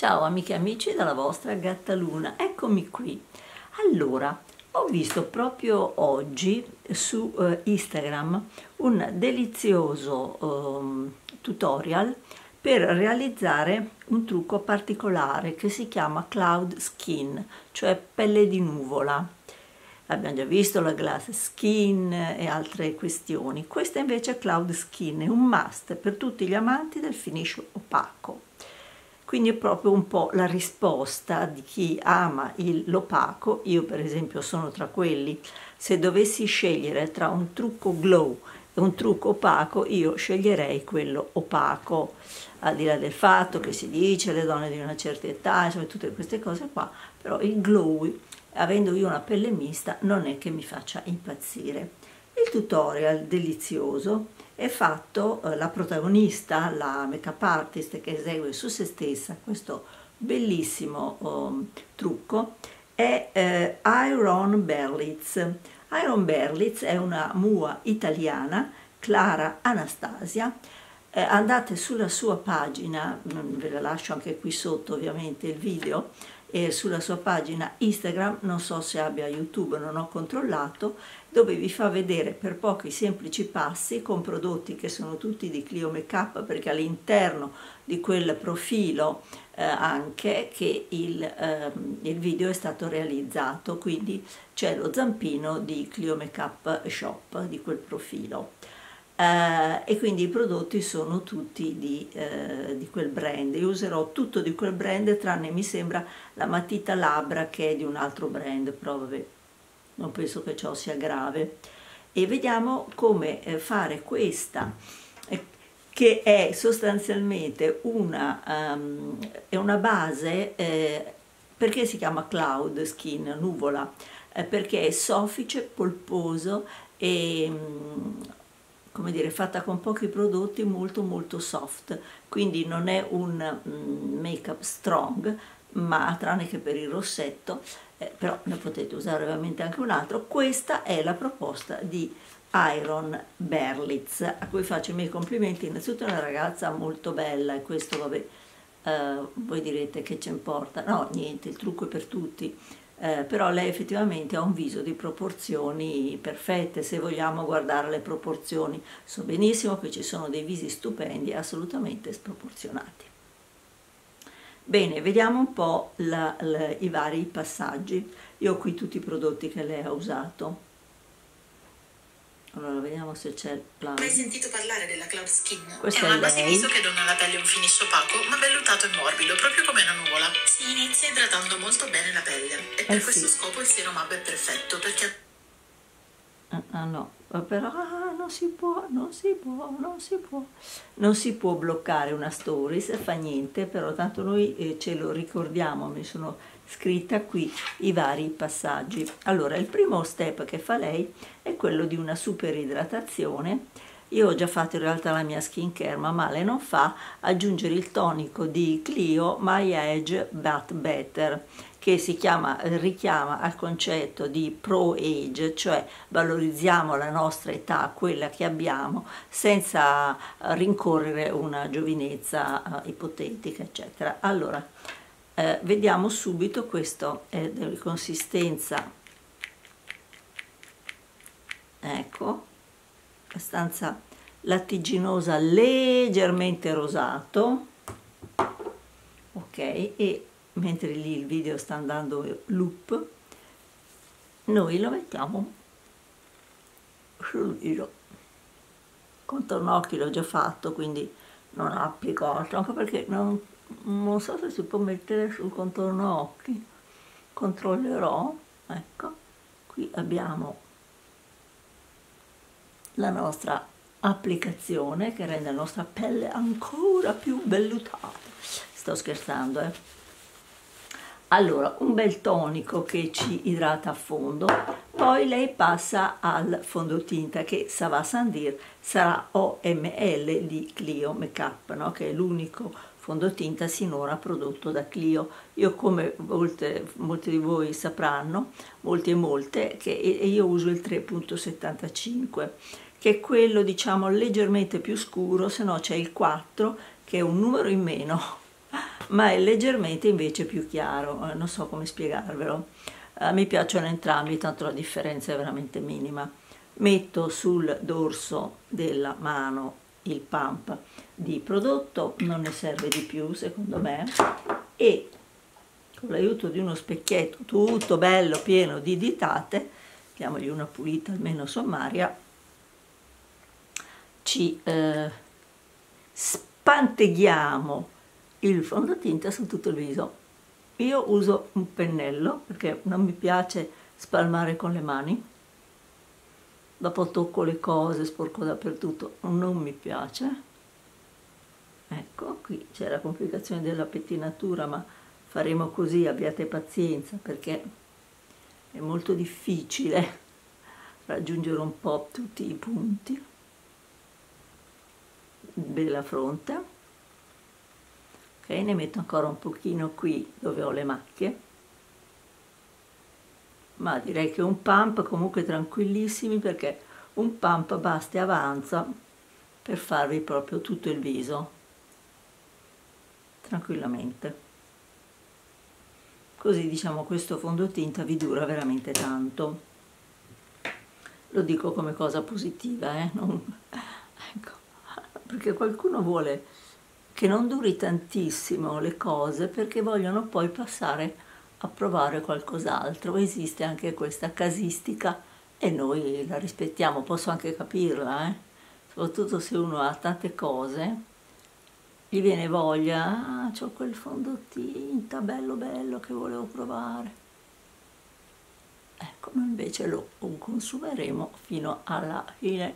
Ciao amiche e amici dalla vostra Gattaluna, eccomi qui. Allora, ho visto proprio oggi su Instagram un delizioso tutorial per realizzare un trucco particolare che si chiama Cloud Skin, cioè pelle di nuvola. Abbiamo già visto la glass skin e altre questioni. Questa invece è Cloud Skin, è un must per tutti gli amanti del finish opaco. Quindi è proprio un po' la risposta di chi ama l'opaco. Io per esempio sono tra quelli, se dovessi scegliere tra un trucco glow e un trucco opaco, io sceglierei quello opaco, al di là del fatto che si dice le donne di una certa età, insomma tutte queste cose qua, però il glow, avendo io una pelle mista, non è che mi faccia impazzire. Il tutorial delizioso è fatto, la protagonista, la make-up artist che esegue su se stessa questo bellissimo trucco, è Iron Berlitz. Iron Berlitz è una mua italiana, Clara Anastasia. Andate sulla sua pagina, ve la lascio anche qui sotto ovviamente il video, sulla sua pagina Instagram, non so se abbia YouTube, non ho controllato, dove vi fa vedere per pochi semplici passi con prodotti che sono tutti di Clio Makeup, perché all'interno di quel profilo anche che il video è stato realizzato, quindi c'è lo zampino di Clio Makeup Shop di quel profilo. E quindi i prodotti sono tutti di quel brand. Io userò tutto di quel brand tranne mi sembra la matita labbra che è di un altro brand, però vabbè, non penso che ciò sia grave. E vediamo come fare questa che è sostanzialmente è una base, perché si chiama Cloud Skin, nuvola, perché è soffice, polposo e come dire, fatta con pochi prodotti, molto soft, quindi non è un make-up strong, ma tranne che per il rossetto, però ne potete usare ovviamente anche un altro. Questa è la proposta di Iron Berlitz, a cui faccio i miei complimenti. Innanzitutto è una ragazza molto bella, e questo vabbè, voi direte che ci importa, no, niente, il trucco è per tutti. Però lei effettivamente ha un viso di proporzioni perfette. Se vogliamo guardare le proporzioni, so benissimo che ci sono dei visi stupendi assolutamente sproporzionati. Bene, vediamo un po' i vari passaggi. Io ho qui tutti i prodotti che lei ha usato. Allora, vediamo se c'è la... Hai sentito parlare della Cloud Skin? Questa è una base viso che dona alla pelle un finish opaco, ma vellutato e morbido, proprio come una nuvola. Si inizia idratando molto bene la pelle, e per questo scopo il Serum Hub è perfetto, perché... no, però non si può bloccare una stories, fa niente, però tanto noi ce lo ricordiamo, mi sono scritta qui i vari passaggi. Allora, il primo step che fa lei è quello di una super idratazione. Io ho già fatto in realtà la mia skincare, ma male non fa, aggiungere il tonico di Clio My Age But Better, che richiama al concetto di pro age, cioè valorizziamo la nostra età, quella che abbiamo, senza rincorrere una giovinezza ipotetica, eccetera. Allora, vediamo subito, questo è di consistenza, ecco, abbastanza lattiginosa, leggermente rosato, ok, e mentre lì il video sta andando loop, noi lo mettiamo sul viso. Contorno occhi l'ho già fatto, quindi non applico altro, anche perché non so se si può mettere sul contorno occhi, controllerò. Ecco, qui abbiamo la nostra applicazione che rende la nostra pelle ancora più vellutata. Sto scherzando, Allora, un bel tonico che ci idrata a fondo, poi lei passa al fondotinta che ça va sans dire, sarà OML di Clio Makeup, no? Che è l'unico fondotinta sinora prodotto da Clio. Io, come molti di voi sapranno, molte, che io uso il 3.75, che è quello diciamo leggermente più scuro, se no c'è il 4 che è un numero in meno, ma è leggermente invece più chiaro, non so come spiegarvelo. Mi piacciono entrambi, tanto la differenza è veramente minima. Metto sul dorso della mano il pump di prodotto, non ne serve di più secondo me, e con l'aiuto di uno specchietto tutto bello pieno di ditate, diamogli una pulita almeno sommaria, ci spanteghiamo il fondotinta su tutto il viso. Io uso un pennello perché non mi piace spalmare con le mani, dopo tocco le cose, sporco dappertutto, non mi piace. Ecco, qui c'è la complicazione della pettinatura, ma faremo così, abbiate pazienza, perché è molto difficile raggiungere un po' tutti i punti della fronte. Ok, ne metto ancora un pochino qui dove ho le macchie, ma direi che un pump comunque tranquillissimi, perché un pump basta e avanza per farvi proprio tutto il viso tranquillamente. Così, diciamo, questo fondotinta vi dura veramente tanto. Lo dico come cosa positiva, ecco, perché qualcuno vuole che non duri tantissimo le cose perché vogliono poi passare a provare qualcos'altro. Esiste anche questa casistica e noi la rispettiamo, posso anche capirla, soprattutto se uno ha tante cose, gli viene voglia, c'ho quel fondotinta bello bello che volevo provare. Ecco, noi invece lo consumeremo fino alla fine.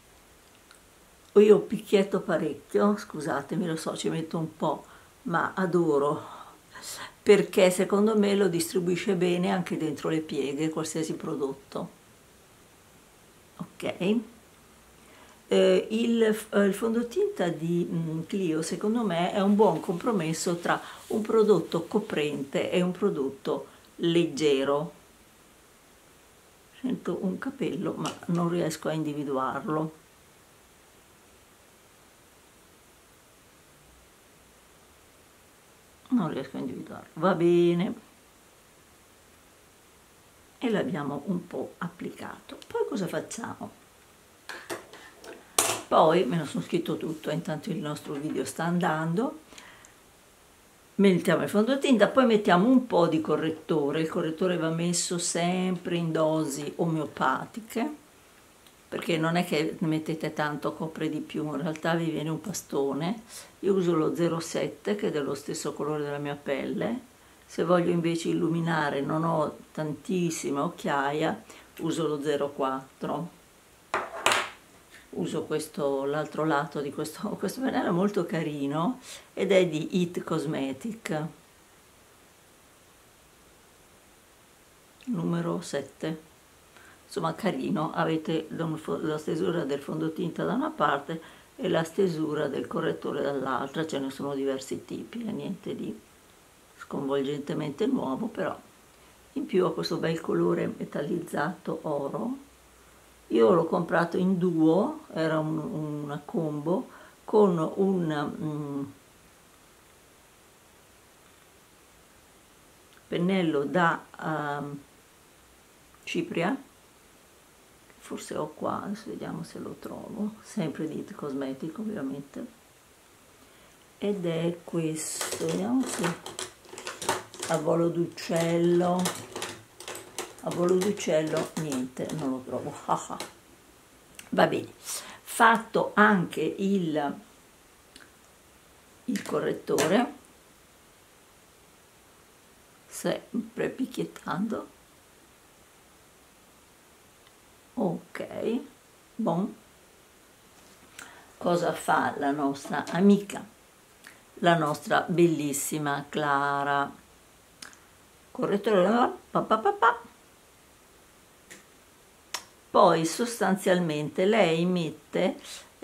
Io picchietto parecchio, scusatemi, lo so, ci metto un po', ma adoro, perché secondo me lo distribuisce bene anche dentro le pieghe, qualsiasi prodotto. Ok? Il fondotinta di Clio secondo me è un buon compromesso tra un prodotto coprente e un prodotto leggero. Sento un capello ma non riesco a individuarlo. Non riesco a individuarlo, va bene, e l'abbiamo un po' applicato. Poi cosa facciamo? Poi me lo sono scritto tutto, intanto il nostro video sta andando. Mettiamo il fondotinta, poi mettiamo un po' di correttore. Il correttore va messo sempre in dosi omeopatiche, perché non è che ne mettete tanto, copre di più, in realtà vi viene un pastone. Io uso lo 07 che è dello stesso colore della mia pelle. Se voglio invece illuminare, non ho tantissima occhiaia, uso lo 04. Uso questo, l'altro lato di questo pennello molto carino ed è di It Cosmetic, numero 7. Insomma, carino, avete la stesura del fondotinta da una parte e la stesura del correttore dall'altra, ce ne sono diversi tipi, niente di sconvolgentemente nuovo, però in più ha questo bel colore metallizzato oro. Io l'ho comprato in duo, era una combo con un pennello da cipria, forse ho qua, adesso vediamo se lo trovo, sempre di It Cosmetic ovviamente, ed è questo, vediamo se a volo d'uccello. A volo d'uccello niente, non lo trovo. Va bene, fatto anche il correttore, sempre picchiettando. Ok, bon. Cosa fa la nostra amica, la nostra bellissima Clara? Correttore, poi sostanzialmente lei mette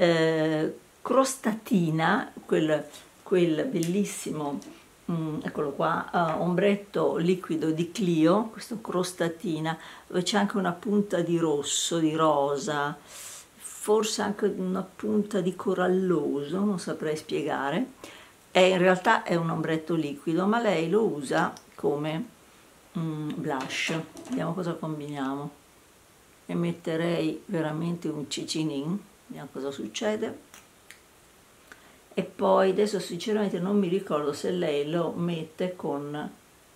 crostatina, quel bellissimo, eccolo qua, ombretto liquido di Clio, questo crostatina, dove c'è anche una punta di rosso, di rosa, forse anche una punta di coralloso, non saprei spiegare. in realtà è un ombretto liquido, ma lei lo usa come blush. Vediamo cosa combiniamo. E metterei veramente un cicinin, vediamo cosa succede. E poi adesso sinceramente non mi ricordo se lei lo mette con,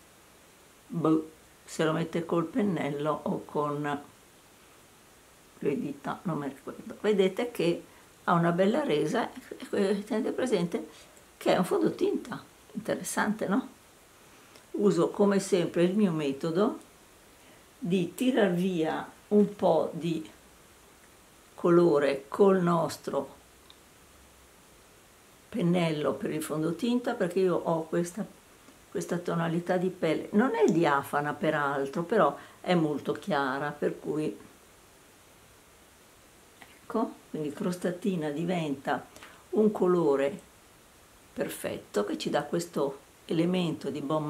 se lo mette col pennello o con le dita, non mi ricordo. Vedete che ha una bella resa, tenete presente che è un fondotinta, interessante, no? Uso come sempre il mio metodo di tirar via un po' di colore col nostro pennello per il fondotinta, perché io ho questa tonalità di pelle, non è diafana peraltro, però è molto chiara, per cui ecco, quindi crostatina diventa un colore perfetto che ci dà questo elemento di Bon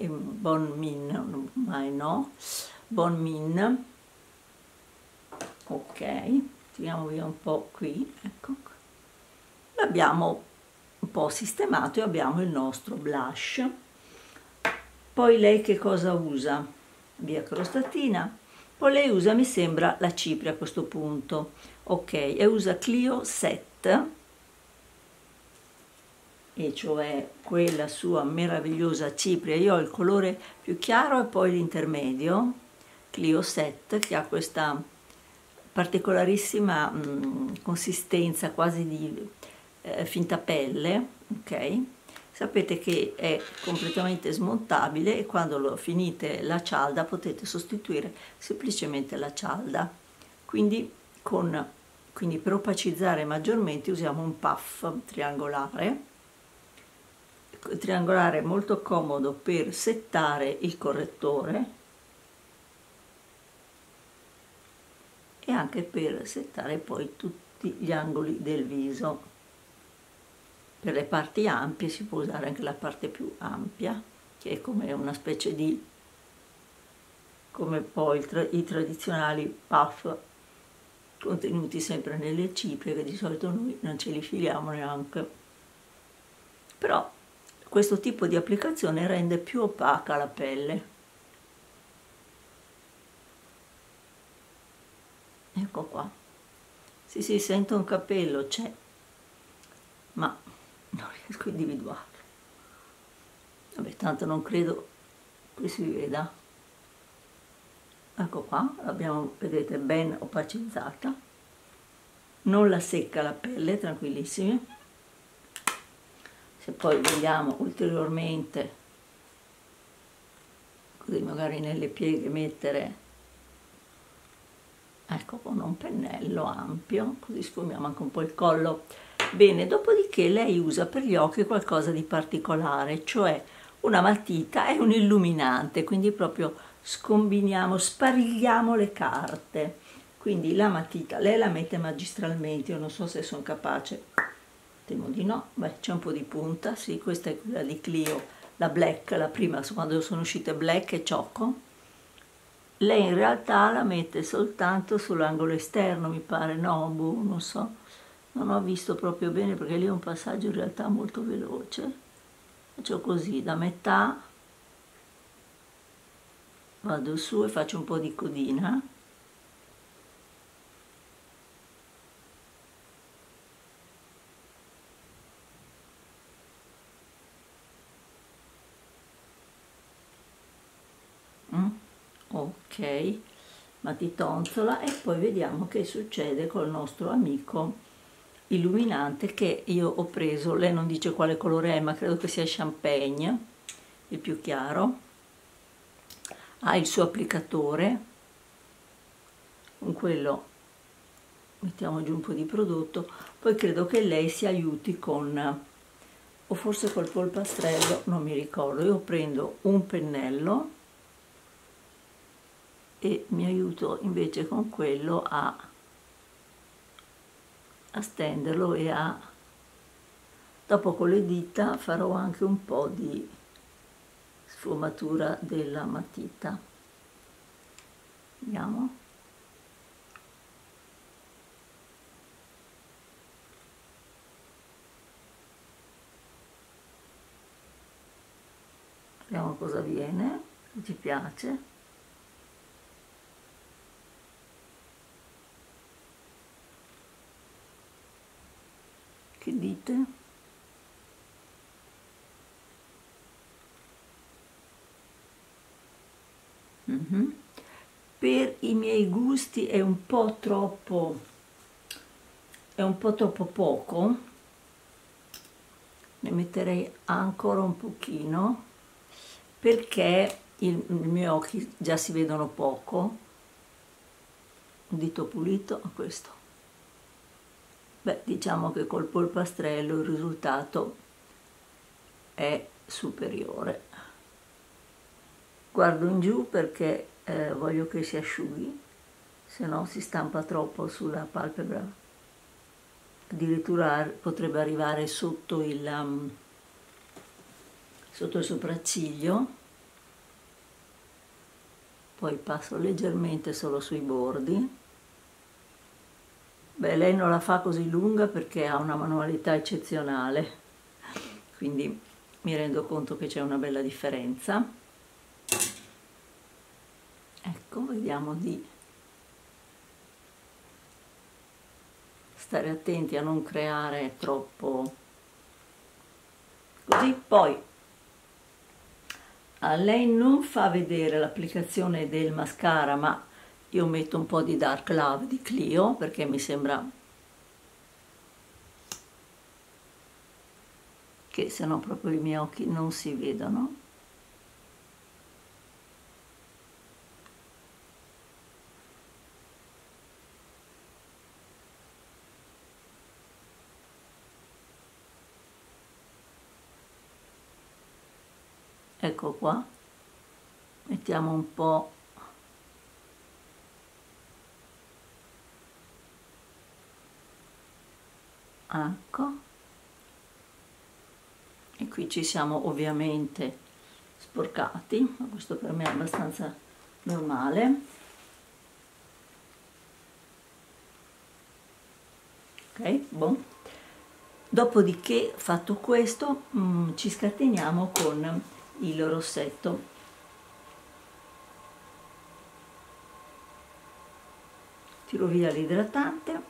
Min, ok, tiriamo via un po' qui, ecco, l'abbiamo un po' sistemato e abbiamo il nostro blush. Poi lei che cosa usa? Via crostatina. Poi lei usa, mi sembra, la cipria a questo punto, ok, e usa Clio 7, e cioè quella sua meravigliosa cipria. Io ho il colore più chiaro e poi l'intermedio, Clio 7, che ha questa particolarissima consistenza quasi di finta pelle, ok? Sapete che è completamente smontabile e quando lo finite la cialda potete sostituire semplicemente la cialda. Quindi per opacizzare maggiormente usiamo un puff triangolare molto comodo per settare il correttore e anche per settare poi tutti gli angoli del viso. Per le parti ampie si può usare anche la parte più ampia, che è come una specie di, come poi i tradizionali puff contenuti sempre nelle ciprie, che di solito noi non ce li filiamo neanche. Però questo tipo di applicazione rende più opaca la pelle. Ecco qua. Sì, si sente un capello, c'è, ma non riesco a individuarlo. Vabbè, tanto non credo che si veda. Ecco qua, l'abbiamo, vedete, ben opacizzata. Non la secca la pelle, tranquillissimi. Se poi vogliamo ulteriormente, così magari nelle pieghe mettere, ecco, con un pennello ampio, così sfumiamo anche un po' il collo. Bene, dopodiché lei usa per gli occhi qualcosa di particolare, cioè una matita e un illuminante, quindi proprio scombiniamo, sparigliamo le carte. Quindi la matita, lei la mette magistralmente, io non so se sono capace, temo di no, beh, c'è un po' di punta, sì, questa è quella di Clio, la black, la prima, quando sono uscite black e Choco. Lei in realtà la mette soltanto sull'angolo esterno, mi pare, no, boh, non so, non ho visto proprio bene perché lì è un passaggio in realtà molto veloce. Faccio così, da metà, vado su e faccio un po' di codina. Ok, matitonzola, e poi vediamo che succede col nostro amico illuminante che io ho preso. Lei non dice quale colore è, ma credo che sia champagne, il più chiaro. Ha il suo applicatore, con quello mettiamo giù un po' di prodotto, poi credo che lei si aiuti con, o forse col polpastrello, non mi ricordo. Io prendo un pennello e mi aiuto invece con quello a stenderlo e dopo con le dita farò anche un po' di sfumatura della matita. Vediamo. Vediamo cosa viene, se ci piace. Che dite? Per i miei gusti è un po' troppo poco, ne metterei ancora un pochino perché i miei occhi già si vedono poco. Un dito pulito a questo. Beh, diciamo che col polpastrello il risultato è superiore. Guardo in giù perché voglio che si asciughi, se no si stampa troppo sulla palpebra. Addirittura potrebbe arrivare sotto il sopracciglio. Poi passo leggermente solo sui bordi. Beh, lei non la fa così lunga perché ha una manualità eccezionale, quindi mi rendo conto che c'è una bella differenza. Ecco, vediamo di stare attenti a non creare troppo così. Poi a lei non fa vedere l'applicazione del mascara, ma io metto un po' di Dark Love di Clio perché mi sembra che se no proprio i miei occhi non si vedono. Ecco qua, mettiamo un po'. Ecco, e qui ci siamo ovviamente sporcati, ma questo per me è abbastanza normale. Ok, buon. Dopodiché, fatto questo, ci scateniamo con il rossetto. Tiro via l'idratante.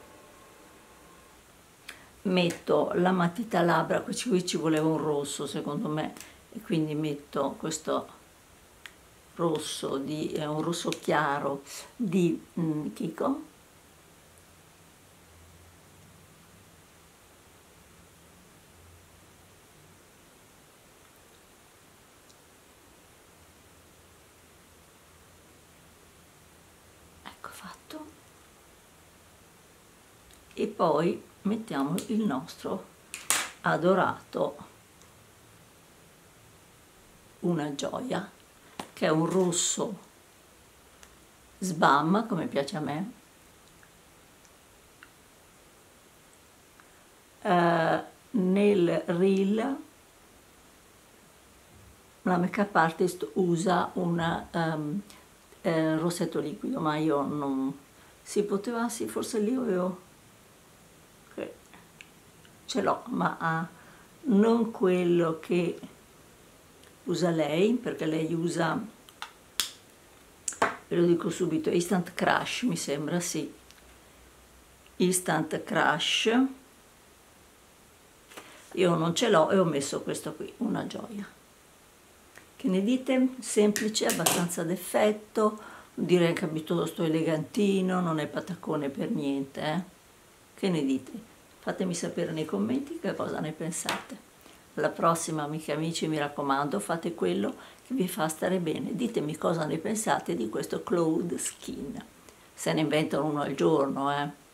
Metto la matita labbra, qui ci voleva un rosso secondo me, e quindi metto questo rosso, un rosso chiaro di Kiko. Ecco fatto. E poi mettiamo il nostro adorato Una Gioia, che è un rosso sbam, come piace a me, nel reel la make-up artist usa un rossetto liquido, ma io non si poteva, sì, forse lì avevo, ce l'ho, ma non quello che usa lei, perché lei usa, ve lo dico subito, Instant Crush, mi sembra, sì, Instant Crush. Io non ce l'ho e ho messo questo qui, Una Gioia. Che ne dite? Semplice, abbastanza d'effetto, direi che piuttosto elegantino, non è patacone per niente, eh? Che ne dite? Fatemi sapere nei commenti che cosa ne pensate. Alla prossima, amiche e amici, mi raccomando, fate quello che vi fa stare bene. Ditemi cosa ne pensate di questo Cloud Skin. Se ne inventano uno al giorno,